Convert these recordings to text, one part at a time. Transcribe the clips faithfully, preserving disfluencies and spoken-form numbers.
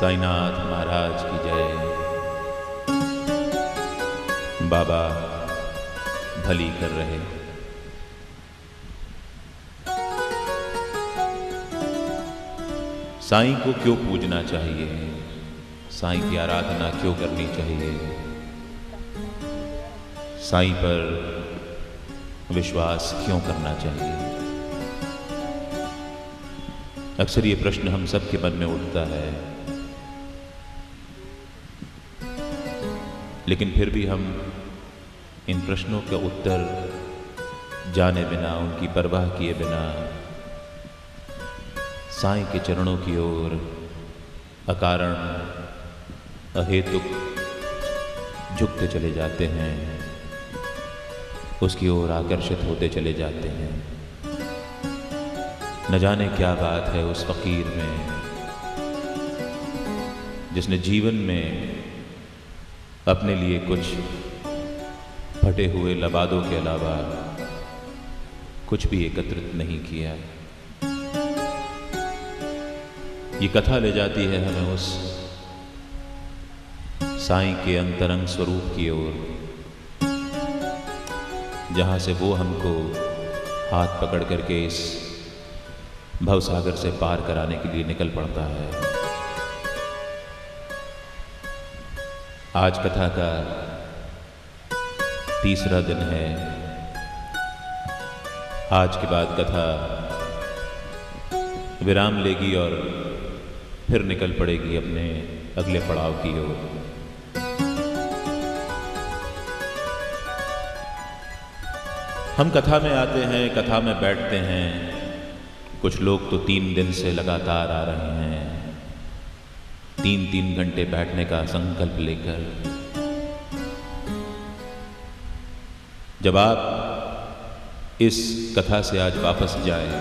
साईनाथ महाराज की जय। बाबा भली कर रहे। साईं को क्यों पूजना चाहिए, साईं की आराधना क्यों करनी चाहिए, साईं पर विश्वास क्यों करना चाहिए। अक्सर ये प्रश्न हम सब के मन में उठता है, लेकिन फिर भी हम इन प्रश्नों का उत्तर जाने बिना, उनकी परवाह किए बिना साईं के चरणों की ओर अकारण अहेतुक झुकते चले जाते हैं, उसकी ओर आकर्षित होते चले जाते हैं। न जाने क्या बात है उस फकीर में, जिसने जीवन में अपने लिए कुछ फटे हुए लबादों के अलावा कुछ भी एकत्रित नहीं किया। ये कथा ले जाती है हमें उस साईं के अंतरंग स्वरूप की ओर, जहां से वो हमको हाथ पकड़ करके इस भवसागर से पार कराने के लिए निकल पड़ता है। आज कथा का तीसरा दिन है। आज के बाद कथा विराम लेगी और फिर निकल पड़ेगी अपने अगले पड़ाव की ओर। हम कथा में आते हैं, कथा में बैठते हैं। कुछ लोग तो तीन दिन से लगातार आ रहे हैं, तीन तीन घंटे बैठने का संकल्प लेकर। जब आप इस कथा से आज वापस जाएं,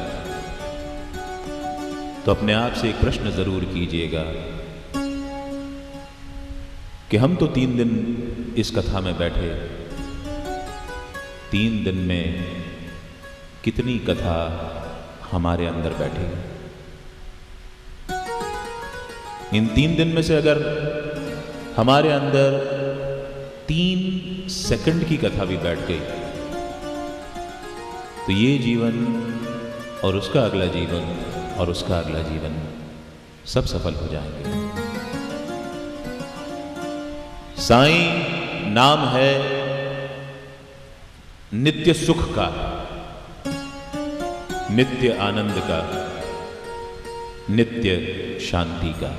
तो अपने आप से एक प्रश्न जरूर कीजिएगा कि हम तो तीन दिन इस कथा में बैठे, तीन दिन में कितनी कथा हमारे अंदर बैठी। इन तीन दिन में से अगर हमारे अंदर तीन सेकंड की कथा भी बैठ गई, तो ये जीवन और उसका अगला जीवन और उसका अगला जीवन सब सफल हो जाएंगे। साईं नाम है नित्य सुख का, नित्य आनंद का, नित्य शांति का।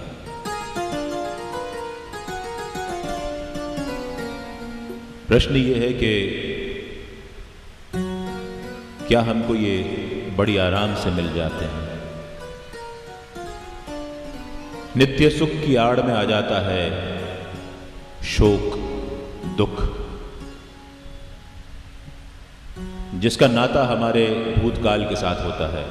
प्रश्न ये है कि क्या हमको ये बड़ी आराम से मिल जाते हैं। नित्य सुख की आड़ में आ जाता है शोक, दुख, जिसका नाता हमारे भूतकाल के साथ होता है।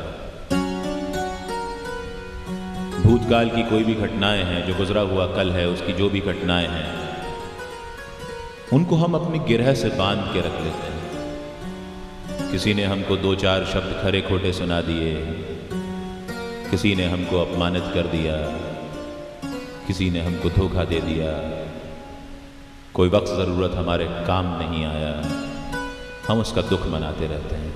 भूतकाल की कोई भी घटनाएं हैं, जो गुजरा हुआ कल है, उसकी जो भी घटनाएं हैं, उनको हम अपनी गिरह से बांध के रख लेते हैं। किसी ने हमको दो चार शब्द खरे खोटे सुना दिए, किसी ने हमको अपमानित कर दिया, किसी ने हमको धोखा दे दिया, कोई वक्त ज़रूरत हमारे काम नहीं आया, हम उसका दुख मनाते रहते हैं।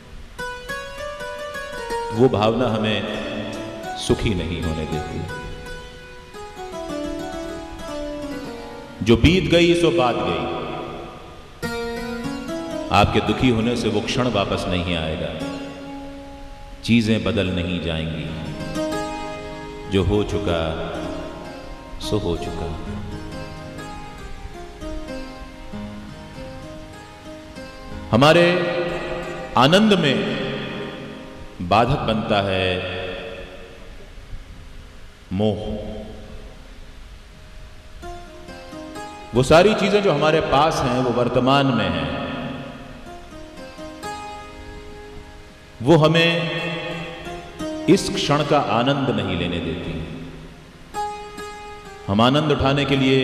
वो भावना हमें सुखी नहीं होने देती। जो बीत गई सो बात गई। आपके दुखी होने से वो क्षण वापस नहीं आएगा। चीजें बदल नहीं जाएंगी। जो हो चुका सो हो चुका। हमारे आनंद में बाधक बनता है मोह। वो सारी चीजें जो हमारे पास हैं, वो वर्तमान में हैं, वो हमें इस क्षण का आनंद नहीं लेने देती। हम आनंद उठाने के लिए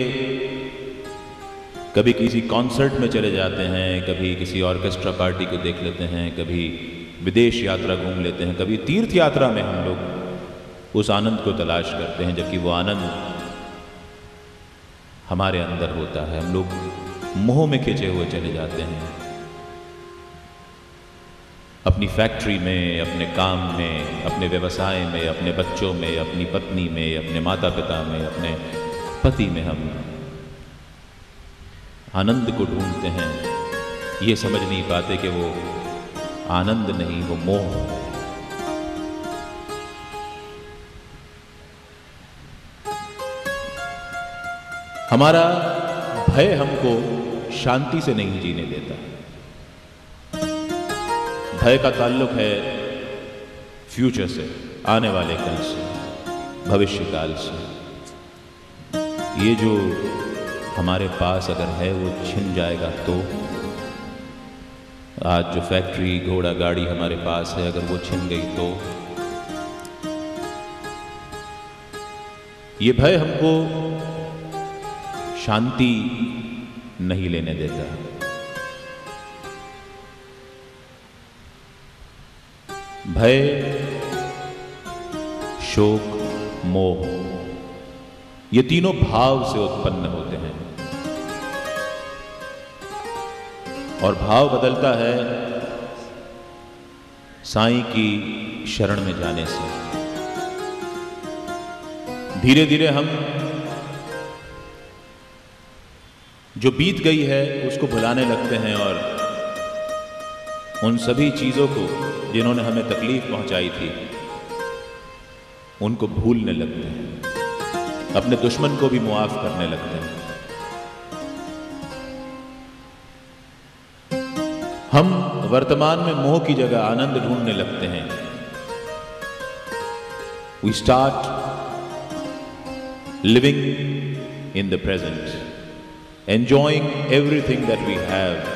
कभी किसी कॉन्सर्ट में चले जाते हैं, कभी किसी ऑर्केस्ट्रा पार्टी को देख लेते हैं, कभी विदेश यात्रा घूम लेते हैं, कभी तीर्थ यात्रा में हम लोग उस आनंद को तलाश करते हैं, जबकि वो आनंद हमारे अंदर होता है। हम लोग मोह में खिंचे हुए चले जाते हैं, अपनी फैक्ट्री में, अपने काम में, अपने व्यवसाय में, अपने बच्चों में, अपनी पत्नी में, अपने माता पिता में, अपने पति में हम आनंद को ढूंढते हैं। ये समझ नहीं पाते कि वो आनंद नहीं, वो मोह। हमारा भय हमको शांति से नहीं जीने देता। भय का ताल्लुक है फ्यूचर से, आने वाले कल से, भविष्य काल से। ये जो हमारे पास अगर है वो छिन जाएगा तो, आज जो फैक्ट्री, घोड़ा गाड़ी हमारे पास है, अगर वो छिन गई तो, ये भय हमको शांति नहीं लेने देता। भय, शोक, मोह, ये तीनों भाव से उत्पन्न होते हैं और भाव बदलता है साईं की शरण में जाने से। धीरे धीरे हम जो बीत गई है उसको भुलाने लगते हैं और उन सभी चीजों को जिन्होंने हमें तकलीफ पहुंचाई थी उनको भूलने लगते हैं, अपने दुश्मन को भी मुआफ करने लगते हैं। हम वर्तमान में मोह की जगह आनंद ढूंढने लगते हैं। We start living in the present, enjoying everything that we have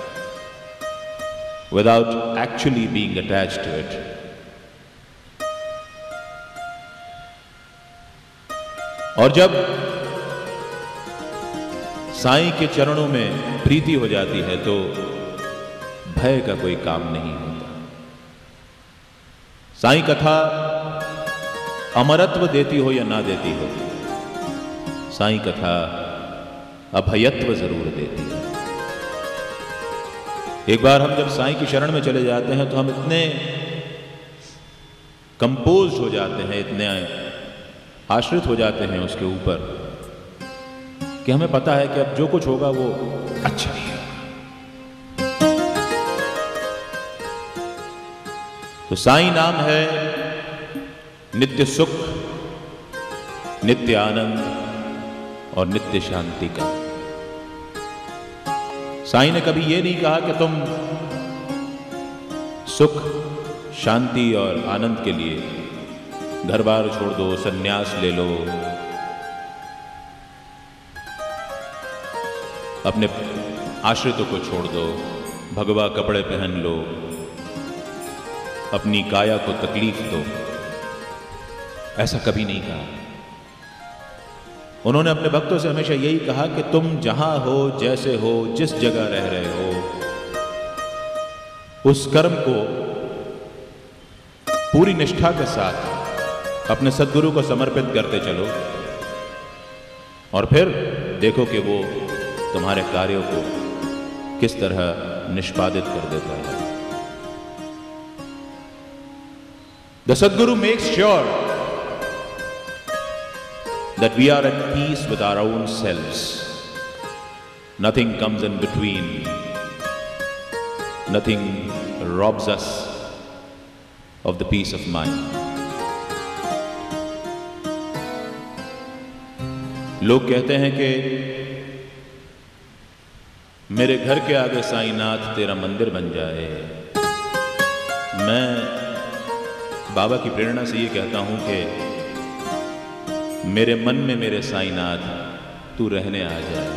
without actually being attached to it. और जब साईं के चरणों में प्रीति हो जाती है तो भय का कोई काम नहीं होता। साईं कथा अमरत्व देती हो या ना देती हो, साईं कथा अभयत्व जरूर देती है। एक बार हम जब साईं की शरण में चले जाते हैं तो हम इतने कंपोज हो जाते हैं, इतने आश्रित हो जाते हैं उसके ऊपर कि हमें पता है कि अब जो कुछ होगा वो अच्छा ही होगा। तो साईं नाम है नित्य सुख, नित्य आनंद और नित्य शांति का। साईं ने कभी ये नहीं कहा कि तुम सुख, शांति और आनंद के लिए घर बार छोड़ दो, सन्यास ले लो, अपने आश्रितों को छोड़ दो, भगवा कपड़े पहन लो, अपनी काया को तकलीफ दो। ऐसा कभी नहीं कहा। उन्होंने अपने भक्तों से हमेशा यही कहा कि तुम जहां हो, जैसे हो, जिस जगह रह रहे हो, उस कर्म को पूरी निष्ठा के साथ अपने सद्गुरु को समर्पित करते चलो और फिर देखो कि वो तुम्हारे कार्यों को किस तरह निष्पादित कर देता है। The Sadguru makes sure that we are at peace with our own selves. Nothing comes in between. Nothing robs us of the peace of mind. लोग कहते हैं कि मेरे घर के आगे साईनाथ तेरा मंदिर बन जाए। मैं बाबा की प्रेरणा से ये कहता हूं कि मेरे मन में मेरे साईनाथ तू रहने आ जाए।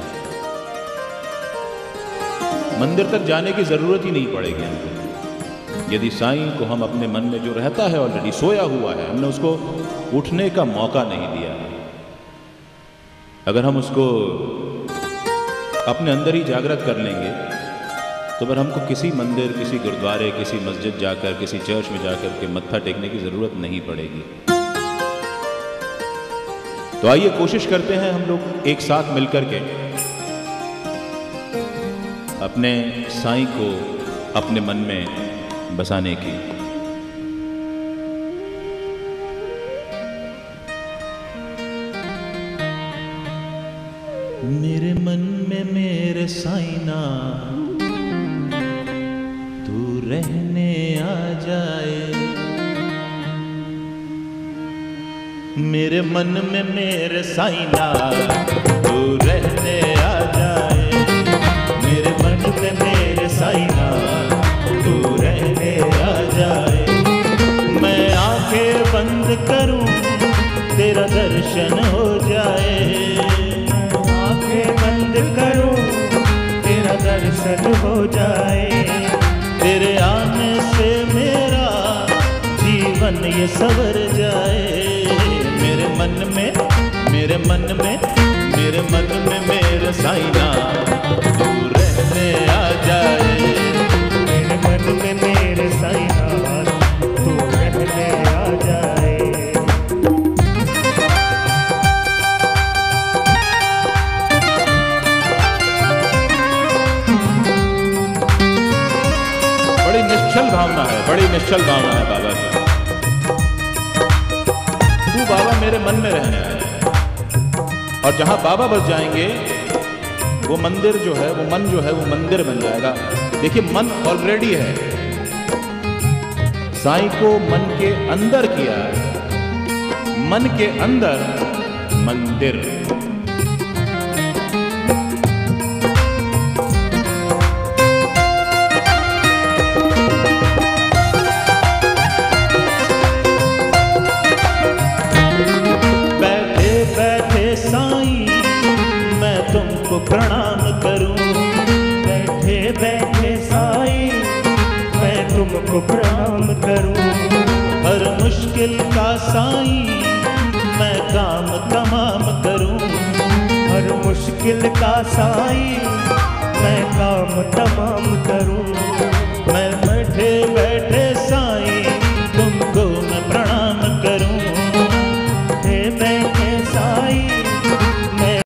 मंदिर तक जाने की जरूरत ही नहीं पड़ेगी हमको। यदि साईं को हम अपने मन में जो रहता है ऑलरेडी सोया हुआ है, हमने उसको उठने का मौका नहीं दिया, अगर हम उसको अपने अंदर ही जागृत कर लेंगे तो फिर हमको किसी मंदिर, किसी गुरुद्वारे, किसी मस्जिद जाकर, किसी चर्च में जाकर के मत्था टेकने की जरूरत नहीं पड़ेगी। तो आइए कोशिश करते हैं हम लोग एक साथ मिलकर के अपने साईं को अपने मन में बसाने की। मेरे मन में मेरे साईना तू रहने आ जाए, मेरे मन में मेरे साईना तू रहने आ जाए, मेरे मन में मेरे साईना तू रहने आ जाए। मैं आंखें बंद करूं तेरा दर्शन हो जाए, आंखें बंद करूं तेरा दर्शन हो जाए। तेरे आने से मेरा जीवन ये सवर जाए, मेरे मन में मेरे मन में मेरे मन में मेरे साईना तू रहने आ जाए, मेरे मन में मेरे साईना तू रहने आ जाए। बड़ी निश्चल भावना है, बड़ी निश्चल भावना है बाबा की। तू बाबा मेरे मन में रहने आए, और जहां बाबा बस जाएंगे वो मंदिर जो है, वो मन जो है वो मंदिर बन जाएगा। देखिए मन ऑलरेडी है, साईं को मन के अंदर किया, मन के अंदर मंदिर। तुमको प्रणाम करूं, बैठे बैठे साईं मैं तुमको प्रणाम करूं। हर मुश्किल का साईं मैं काम तमाम करूं, हर मुश्किल का साईं मैं काम तमाम करूं।